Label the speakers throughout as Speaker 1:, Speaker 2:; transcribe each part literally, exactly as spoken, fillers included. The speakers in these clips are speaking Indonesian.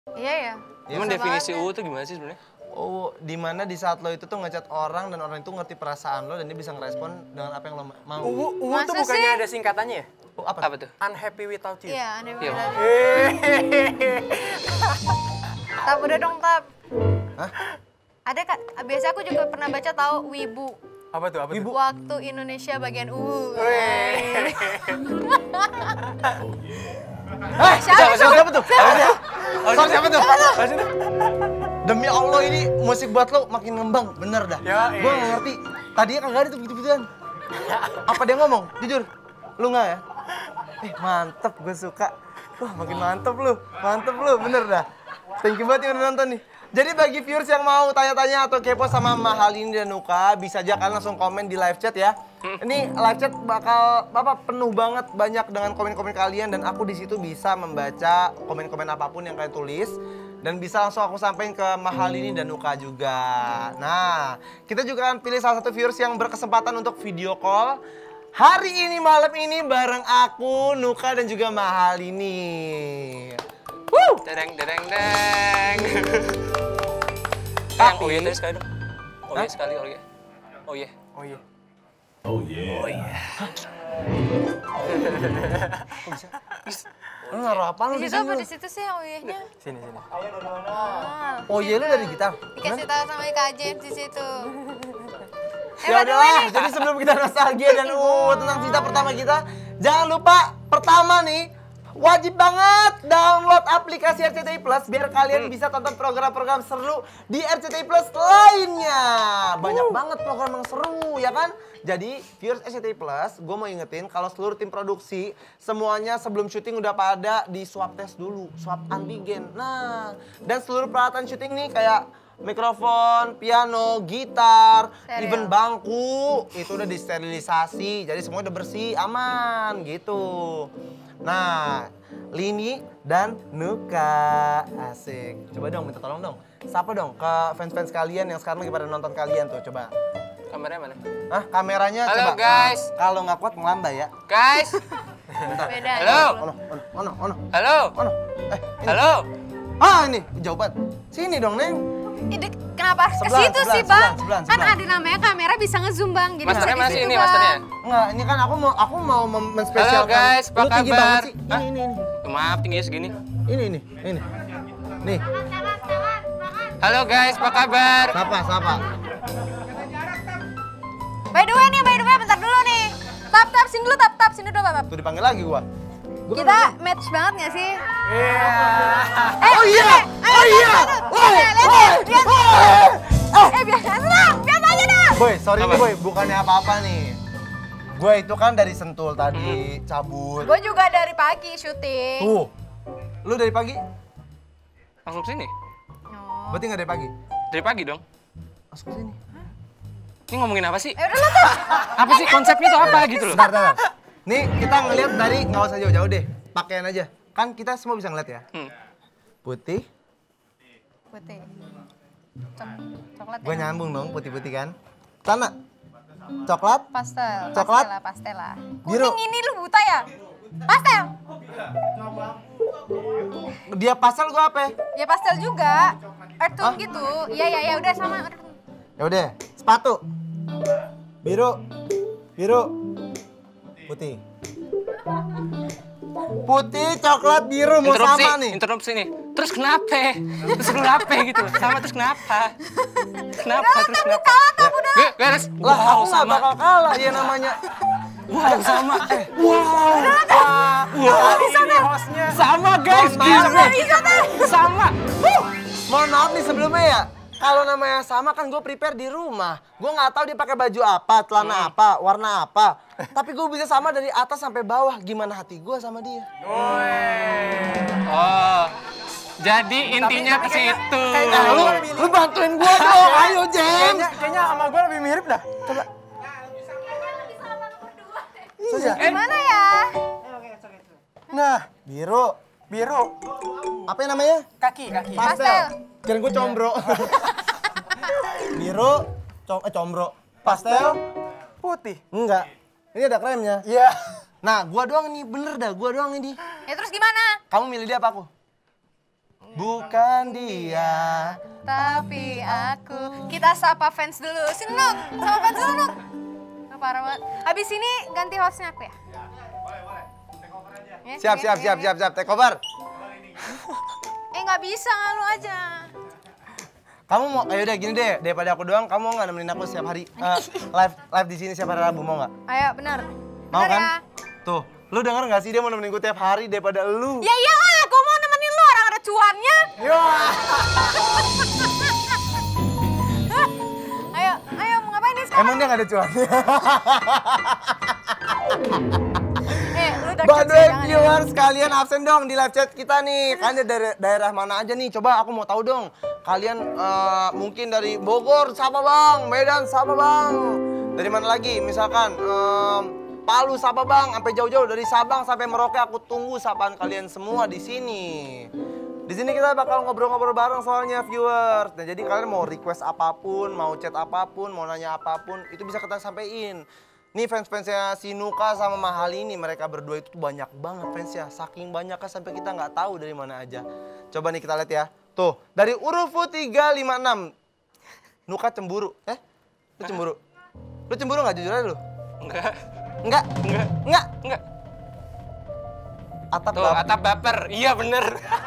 Speaker 1: Iya ya.
Speaker 2: Emang definisi U tuh gimana sih sebenarnya?
Speaker 3: Oh, di mana di saat lo itu tuh ngechat orang dan orang itu ngerti perasaan lo dan dia bisa ngerespon dengan apa yang lo mau.
Speaker 4: U U
Speaker 1: Masa
Speaker 4: tuh bukannya
Speaker 1: sih?
Speaker 4: ada singkatannya ya?
Speaker 3: Oh, apa?
Speaker 2: Apa tuh?
Speaker 4: Unhappy without you.
Speaker 1: Iya, aneh
Speaker 2: Iya.
Speaker 1: banget.
Speaker 4: Hehehe.
Speaker 1: Tap, udah dong, Tap.
Speaker 3: Hah?
Speaker 1: Ada kan, biasa aku juga pernah baca tahu Wibu.
Speaker 4: Apa tuh? Apa tuh?
Speaker 1: Waktu Indonesia bagian U.
Speaker 4: Weh.
Speaker 3: Eh,
Speaker 1: Siapa tuh?
Speaker 3: Siapa tuh?
Speaker 2: Oh,
Speaker 3: Sorry, siapa tuh?
Speaker 4: Apa sih tuh?
Speaker 3: Demi Allah ini musik buat lo makin ngembang, bener dah.
Speaker 4: Ya,
Speaker 3: Gue
Speaker 4: eh.
Speaker 3: gak ngerti. Tadinya kagak ada tuh begitu-begituan. Apa dia ngomong? Jujur, lu nggak ya? Eh mantep, gue suka. Wah makin mantep lu, mantep lu, bener dah. Thank you banget yang udah nonton nih. Jadi bagi viewers yang mau tanya-tanya atau kepo sama Mahalini dan Nuka, bisa aja kalian langsung komen di live chat ya. Ini live chat bakal apa penuh banget banyak dengan komen-komen kalian dan aku di situ bisa membaca komen-komen apapun yang kalian tulis dan bisa langsung aku sampaikan ke Mahalini dan Nuka juga. Nah, kita juga akan pilih salah satu viewers yang berkesempatan untuk video call hari ini malam ini bareng aku, Nuka dan juga Mahalini. Woo!
Speaker 2: Dereng dereng deng.
Speaker 3: Tapi-
Speaker 2: Yang oh iya tadi sekali dong. Oh iya sekali oh iya. Oh iya.
Speaker 4: Oh iya.
Speaker 3: Lu naruh apa lu
Speaker 1: Di
Speaker 3: di
Speaker 1: situ apa
Speaker 3: sini?
Speaker 1: di situ sih yang uyahnya?
Speaker 4: Sini sini.
Speaker 1: Ah,
Speaker 3: Oh iya lu dari gitar?
Speaker 1: dikasih tahu sama Kak James di situ. Eh,
Speaker 3: Ya
Speaker 1: by the way
Speaker 3: udahlah,
Speaker 1: nih,
Speaker 3: jadi sebelum kita nostalgia dan uh tentang cerita pertama kita, jangan lupa pertama nih wajib banget download aplikasi R C T I Plus biar kalian bisa tonton program-program seru di R C T I Plus lainnya. Banyak banget program yang seru ya kan? Jadi viewers R C T I Plus, gue mau ingetin kalau seluruh tim produksi semuanya sebelum syuting udah pada di swab test dulu, swab antigen. Nah, dan seluruh peralatan syuting nih kayak mikrofon, piano, gitar,
Speaker 1: Stereo.
Speaker 3: even bangku itu udah disterilisasi, jadi semua udah bersih, aman gitu. Nah, Lini dan Nuka, asik. Coba dong minta tolong dong, sapa dong ke fans-fans kalian yang sekarang lagi pada nonton kalian tuh, coba.
Speaker 2: Kameranya mana?
Speaker 3: Hah, kameranya
Speaker 2: Halo,
Speaker 3: coba.
Speaker 2: guys.
Speaker 3: Nah, kalau nggak kuat ngelambai ya.
Speaker 2: Guys.
Speaker 1: beda.
Speaker 2: Halo.
Speaker 3: Ono, ono, ono, ono,
Speaker 2: Halo.
Speaker 3: ono. Eh, ini.
Speaker 2: Halo.
Speaker 3: Ah ini jauh banget. Sini dong Neng.
Speaker 1: Ide, kenapa ke
Speaker 3: Sebelah,
Speaker 1: situ
Speaker 3: sebelah,
Speaker 1: sih, Bang?
Speaker 3: sebelah, sebelah,
Speaker 1: Kan
Speaker 3: sebelah.
Speaker 1: ada namanya kamera bisa ngezoom, Bang. Jadi
Speaker 2: Masternya
Speaker 1: bisa di
Speaker 2: mana sih
Speaker 1: situ,
Speaker 2: ini
Speaker 1: Bang.
Speaker 2: masternya?
Speaker 3: Enggak, ini kan aku mau aku mau mem- menspesialkan.
Speaker 2: Halo, guys, apa
Speaker 3: Lu tinggi
Speaker 2: kabar?
Speaker 3: banget sih.
Speaker 2: Hah?
Speaker 3: Ini, ini, ini.
Speaker 2: Maaf tingginya segini.
Speaker 3: Ini, ini, ini. Nih,
Speaker 2: Halo guys, apa kabar?
Speaker 3: sapa, sapa.
Speaker 1: By the way nih, by the way, bentar dulu nih. Tap, tap, sini dulu, tap, tap, sini dulu, tap, tap.
Speaker 3: Tuh dipanggil lagi gua. Gua
Speaker 1: Kita match banget gak sih?
Speaker 4: Iya.
Speaker 1: Eh,
Speaker 3: Oh iya,
Speaker 1: eh, ayo,
Speaker 3: oh iya.
Speaker 1: satu, satu.
Speaker 3: Woi,
Speaker 1: Eh, lihat,
Speaker 3: woi,
Speaker 1: lihat,
Speaker 3: woi.
Speaker 1: lihat. Eh, biasa, senang, biasa aja dah.
Speaker 3: Boy, sorry
Speaker 2: Apa?
Speaker 3: nih boy, bukannya apa-apa nih. Gue itu kan dari Sentul tadi, cabut.
Speaker 1: Gue juga dari pagi syuting.
Speaker 3: Tuh, lu dari pagi?
Speaker 2: Langsung sini.
Speaker 1: Oh.
Speaker 3: Berarti nggak dari pagi?
Speaker 2: Dari pagi dong.
Speaker 3: Masuk ke sini.
Speaker 2: Ini ngomongin apa sih?
Speaker 1: Eh, udah lah tuh.
Speaker 2: Apa sih konsepnya tuh apa gitu loh?
Speaker 3: Bentar, bentar. Nih kita ngeliat dari nggak usah jauh-jauh deh, pakaian aja. Kan kita semua bisa ngeliat ya.
Speaker 2: Hmm.
Speaker 3: Putih,
Speaker 1: Putih. Cok- Coklat
Speaker 3: gue
Speaker 1: ya?
Speaker 3: nyambung dong putih-putih kan. Tanah, coklat,
Speaker 1: Pastel.
Speaker 3: Coklat?
Speaker 1: Pastela, pastela.
Speaker 3: Biru.
Speaker 1: Kuning ini lu buta ya? Pastel.
Speaker 3: dia pastel gue apa?
Speaker 1: Ya pastel juga. Earth tone gitu. Iya, iya, ya udah sama. earth tone.
Speaker 3: Ya udah, sepatu, biru, biru, putih. Putih, coklat, biru, mau
Speaker 2: Interupsi,
Speaker 3: sama nih.
Speaker 2: interupsi nih. Terus kenapa? Terus kenapa gitu? Sama terus kenapa? Kenapa terus kenapa?
Speaker 1: Kalah tak udah.
Speaker 2: Gue gue harus
Speaker 3: Lah, aku
Speaker 2: wow
Speaker 3: nggak
Speaker 2: sama.
Speaker 3: bakal kalah ya namanya.
Speaker 2: Wow sama. Eh,
Speaker 3: Wow,
Speaker 2: wow.
Speaker 4: Ini hostnya.
Speaker 2: Sama guys,
Speaker 3: Mohon maaf
Speaker 2: gila.
Speaker 3: nih.
Speaker 2: Sama.
Speaker 3: Mohon maaf nih sebelumnya ya. Kalau namanya sama kan gue prepare di rumah. Gue nggak tahu dia pakai baju apa, celana apa, warna apa. Tapi gue bisa sama dari atas sampai bawah. Gimana hati gue sama dia?
Speaker 2: Oh. Jadi intinya ke situ.
Speaker 3: Eh, lu, lu bantuin gue dong. Ayo, Jem.
Speaker 4: Kayaknya, kayaknya sama gue lebih mirip dah. Coba.
Speaker 3: Iya.
Speaker 1: Gimana ya?
Speaker 3: Nah, biru.
Speaker 4: Biru.
Speaker 3: Apa yang namanya?
Speaker 4: Kaki, kaki.
Speaker 1: Pastel.
Speaker 3: Kirain gue combro. Biru, com eh, combro. Pastel,
Speaker 4: Putih.
Speaker 3: enggak. Ini ada kremnya.
Speaker 4: Iya.
Speaker 3: Nah, gua doang nih, bener dah, gua doang ini.
Speaker 1: Ya terus gimana?
Speaker 3: Kamu milih dia apa aku? bukan dia.
Speaker 1: Tapi aku. Kita sapa fans dulu. Sini Nuk, sapa fans dulu Nuk. Nah, parah banget. Habis ini ganti hostnya aku ya. Ya,
Speaker 3: Siap,
Speaker 1: ya,
Speaker 3: siap,
Speaker 1: ya,
Speaker 3: siap,
Speaker 1: ya.
Speaker 3: siap, siap. Take over.
Speaker 1: Eh nggak bisa, lu aja.
Speaker 3: Kamu mau, ayo udah gini deh, daripada aku doang, kamu mau nggak nemenin aku setiap hari eh, live live di sini setiap hari Rabu, mau nggak?
Speaker 1: Ayo, benar.
Speaker 3: Mau
Speaker 1: Benar
Speaker 3: kan?
Speaker 1: ya?
Speaker 3: Tuh, lu denger nggak sih dia mau nemenin gue tiap hari daripada lu?
Speaker 1: Ya iyalah, gue mau nemenin lu, orang ada cuannya.
Speaker 3: Ya.
Speaker 1: Ayo, ayo, mau ngapain nih sekarang?
Speaker 3: Emang dia nggak ada cuannya?
Speaker 1: Eh, lu udah
Speaker 3: By the way,
Speaker 1: jangan ya.
Speaker 3: viewers, kalian absen dong di live chat kita nih. Kalian dari daerah mana aja nih? Coba aku mau tahu dong. Kalian eh, mungkin dari Bogor, siapa bang? Medan, siapa bang? Dari mana lagi? Misalkan em, Palu, siapa bang? Sampai jauh-jauh dari Sabang sampai Merauke. Aku tunggu sapaan kalian semua di sini. Di sini kita bakal ngobrol-ngobrol bareng soalnya viewers. Dan jadi kalian mau request apapun, mau chat apapun, mau nanya apapun, itu bisa kita sampein. Nih fans-fansnya si Nuka sama Mahal ini, mereka berdua itu tuh banyak banget fansnya. Saking banyaknya sampai kita nggak tahu dari mana aja. Coba nih kita lihat ya. Tuh, dari Urufu tiga lima enam. Nuka cemburu. Eh? Lu cemburu? Lu cemburu nggak jujur aja lu?
Speaker 2: Enggak.
Speaker 3: Enggak?
Speaker 2: Enggak.
Speaker 3: Enggak?
Speaker 2: Enggak.
Speaker 3: Atap
Speaker 2: Tuh,
Speaker 3: baper.
Speaker 2: atap baper. Iya bener.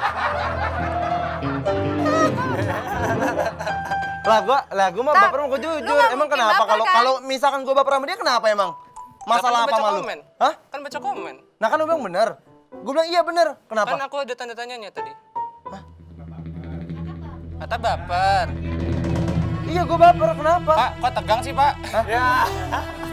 Speaker 3: Lah gua, lah gua mah
Speaker 1: Tab,
Speaker 3: baper mau gua
Speaker 1: lu
Speaker 3: jujur.
Speaker 1: nggak
Speaker 3: Emang
Speaker 1: mungkin
Speaker 3: kenapa
Speaker 1: baper,
Speaker 3: kalau
Speaker 1: kan?
Speaker 3: kalau misalkan gua baper sama dia kenapa emang? Masalah
Speaker 2: Kan
Speaker 3: apa
Speaker 2: baca
Speaker 3: malu?
Speaker 2: komen.
Speaker 3: Hah?
Speaker 2: Kan baca komen.
Speaker 3: Nah kan lu bilang bener. Gua bilang iya bener. Kenapa?
Speaker 2: Kan aku ada tanda tanyanya tadi. Hah? Atap baper.
Speaker 3: Iya gua baper, kenapa?
Speaker 2: Pak, kok tegang sih, Pak?
Speaker 3: Hah?